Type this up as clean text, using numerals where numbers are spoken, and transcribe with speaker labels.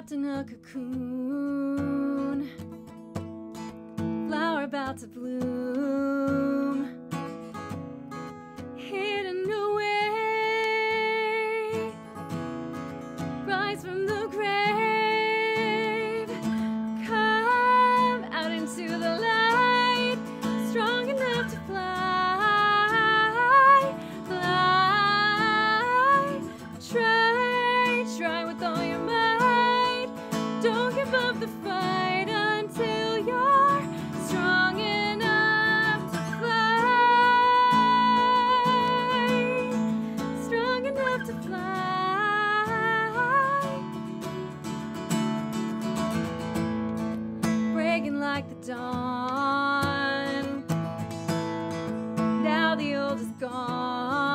Speaker 1: wrapped in a cocoon, flower about to bloom, hidden away, rise from the grave, come out into the light, strong enough to fly, fly, try with all your might, don't give up the fight until you're strong enough to fly, strong enough to fly, breaking like the dawn, now the old is gone.